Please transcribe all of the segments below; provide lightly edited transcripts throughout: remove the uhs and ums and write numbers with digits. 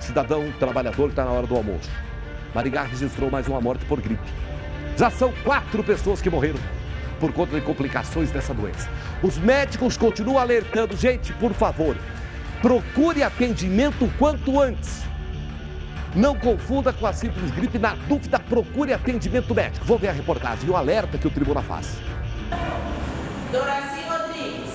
cidadão trabalhador que está na hora do almoço. Maringá registrou mais uma morte por gripe. Já são 4 pessoas que morreram por conta de complicações dessa doença. Os médicos continuam alertando, gente, por favor, procure atendimento o quanto antes. Não confunda com a simples gripe, na dúvida, procure atendimento médico. Vou ver a reportagem e o alerta que o tribunal faz. Doraci Rodrigues.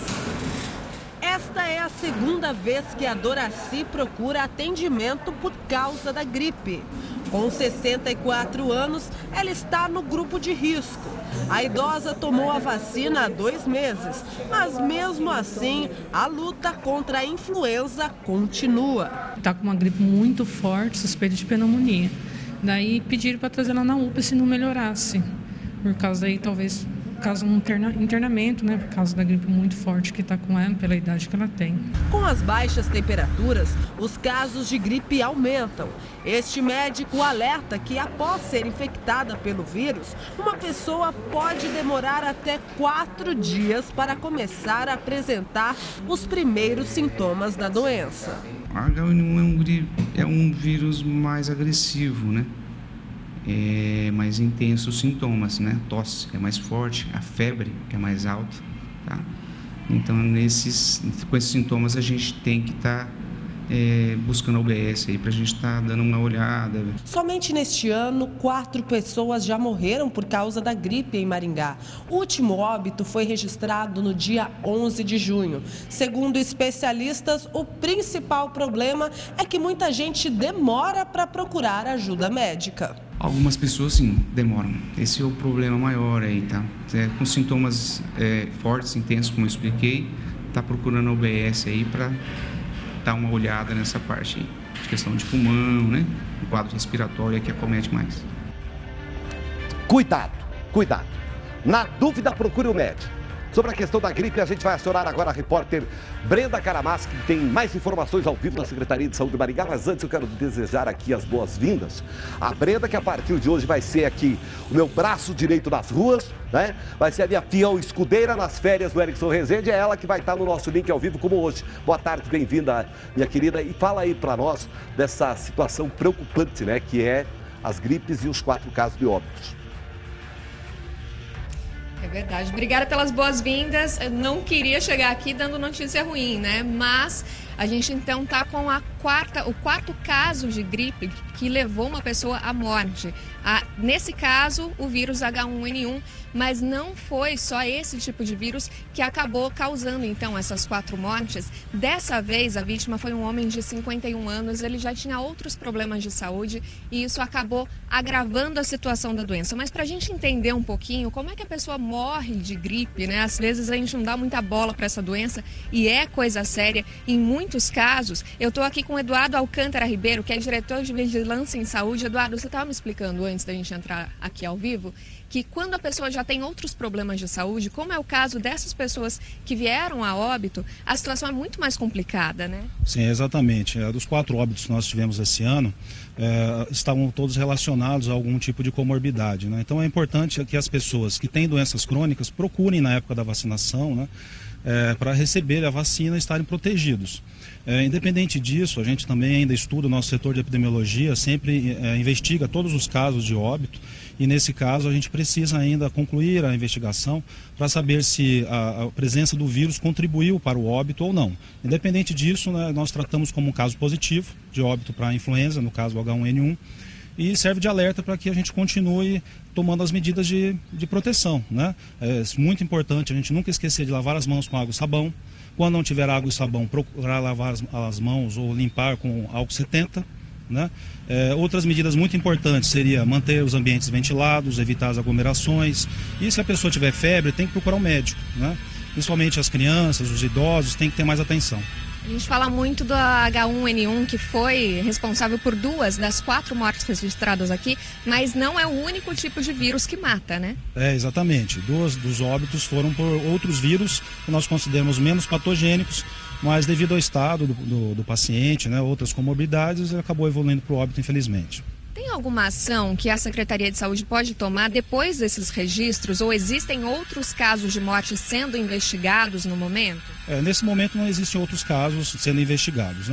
Esta é a segunda vez que a Doraci procura atendimento por causa da gripe. Com 64 anos, ela está no grupo de risco. A idosa tomou a vacina há 2 meses, mas mesmo assim, a luta contra a influenza continua. Está com uma gripe muito forte, suspeita de pneumonia. Daí pediram para trazer ela na UPA se não melhorasse. Por causa daí, talvez, caso um internamento, né? Por causa da gripe muito forte que está com ela, pela idade que ela tem. Com as baixas temperaturas, os casos de gripe aumentam. Este médico alerta que após ser infectada pelo vírus, uma pessoa pode demorar até 4 dias para começar a apresentar os primeiros sintomas da doença. A H1N1 é um vírus mais agressivo, né? É mais intenso os sintomas, né? A tosse é mais forte, a febre que é mais alta, tá? Então, com esses sintomas, a gente tem que estar buscando a UBS aí para a gente estar dando uma olhada. Somente neste ano, 4 pessoas já morreram por causa da gripe em Maringá. O último óbito foi registrado no dia 11 de junho. Segundo especialistas, o principal problema é que muita gente demora para procurar ajuda médica. Algumas pessoas, sim, demoram. Esse é o problema maior aí, tá? Com sintomas fortes, intensos, como eu expliquei, tá procurando a UBS aí para dar uma olhada nessa parte aí. De questão de pulmão, né? O quadro respiratório é que acomete mais. Cuidado, cuidado. Na dúvida, procure o médico. Sobre a questão da gripe, a gente vai acionar agora a repórter Brenda Caramaschi, que tem mais informações ao vivo da Secretaria de Saúde de Maringá. Mas antes eu quero desejar aqui as boas-vindas à Brenda, que a partir de hoje vai ser aqui o meu braço direito nas ruas, né? Vai ser a minha fiel escudeira nas férias do Erickson Rezende. É ela que vai estar no nosso link ao vivo como hoje. Boa tarde, bem-vinda, minha querida. E fala aí para nós dessa situação preocupante, né? Que é as gripes e os 4 casos de óbitos. É verdade. Obrigada pelas boas-vindas. Eu não queria chegar aqui dando notícia ruim, né? Mas a gente então está com o 4º caso de gripe que levou uma pessoa à morte. Nesse caso, o vírus H1N1, mas não foi só esse tipo de vírus que acabou causando então essas 4 mortes. Dessa vez, a vítima foi um homem de 51 anos, ele já tinha outros problemas de saúde e isso acabou agravando a situação da doença. Mas para a gente entender um pouquinho como é que a pessoa morre de gripe, né? Às vezes a gente não dá muita bola para essa doença e é coisa séria. Em muitos casos, eu estou aqui com o Eduardo Alcântara Ribeiro, que é diretor de Vigilância em Saúde. Eduardo, você estava me explicando antes da gente entrar aqui ao vivo, que quando a pessoa já tem outros problemas de saúde, como é o caso dessas pessoas que vieram a óbito, a situação é muito mais complicada, né? Sim, exatamente. Dos 4 óbitos que nós tivemos esse ano, estavam todos relacionados a algum tipo de comorbidade, né? Então é importante que as pessoas que têm doenças crônicas procurem na época da vacinação, né? Para receber a vacina e estarem protegidos. Independente disso, a gente também ainda estuda, o nosso setor de epidemiologia sempre investiga todos os casos de óbito e nesse caso a gente precisa ainda concluir a investigação para saber se a presença do vírus contribuiu para o óbito ou não. Independente disso, né, nós tratamos como um caso positivo de óbito para a influenza, no caso o H1N1, e serve de alerta para que a gente continue tomando as medidas de proteção, né? É muito importante a gente nunca esquecer de lavar as mãos com água e sabão. Quando não tiver água e sabão, procurar lavar as mãos ou limpar com álcool 70, né? Outras medidas muito importantes seria manter os ambientes ventilados, evitar as aglomerações. E se a pessoa tiver febre, tem que procurar um médico, né? Principalmente as crianças, os idosos, tem que ter mais atenção. A gente fala muito do H1N1, que foi responsável por 2 das 4 mortes registradas aqui, mas não é o único tipo de vírus que mata, né? Exatamente. 2 dos óbitos foram por outros vírus que nós consideramos menos patogênicos, mas devido ao estado do paciente, né, outras comorbidades, ele acabou evoluindo para o óbito, infelizmente. Tem alguma ação que a Secretaria de Saúde pode tomar depois desses registros ou existem outros casos de morte sendo investigados no momento? Nesse momento não existem outros casos sendo investigados, né?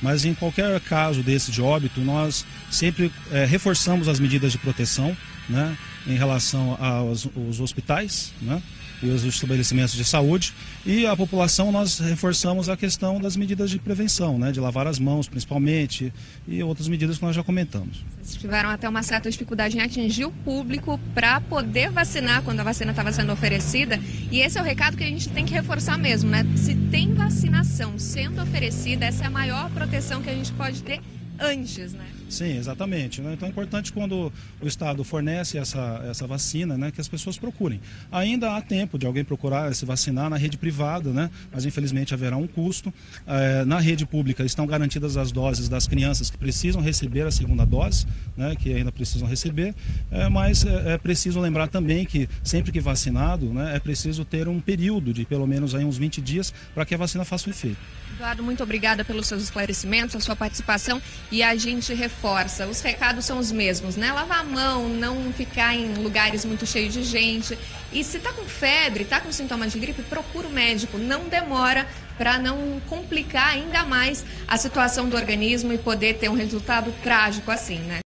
Mas em qualquer caso desse de óbito, nós sempre reforçamos as medidas de proteção, né, em relação aos hospitais, né, e os estabelecimentos de saúde, e a população nós reforçamos a questão das medidas de prevenção, né, de lavar as mãos principalmente, e outras medidas que nós já comentamos. Vocês tiveram até uma certa dificuldade em atingir o público para poder vacinar quando a vacina estava sendo oferecida, e esse é o recado que a gente tem que reforçar mesmo, né? Se tem vacinação sendo oferecida, essa é a maior proteção que a gente pode ter antes, né? Sim, exatamente, né? Então é importante quando o Estado fornece essa vacina, né, que as pessoas procurem. Ainda há tempo de alguém procurar se vacinar na rede privada, né, mas infelizmente haverá um custo. Na rede pública estão garantidas as doses das crianças que precisam receber a segunda dose, né, que ainda precisam receber, mas é preciso lembrar também que sempre que vacinado, né, é preciso ter um período de pelo menos aí uns 20 dias para que a vacina faça o efeito. Eduardo, muito obrigada pelos seus esclarecimentos, a sua participação, e a gente reforça, os recados são os mesmos, né? Lavar a mão, não ficar em lugares muito cheios de gente, e se tá com febre, tá com sintomas de gripe, procura o médico, não demora, para não complicar ainda mais a situação do organismo e poder ter um resultado trágico assim, né?